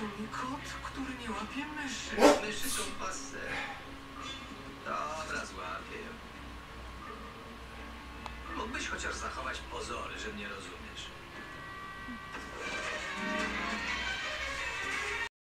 mi kot, który nie łapie myszy. Myszy są passe.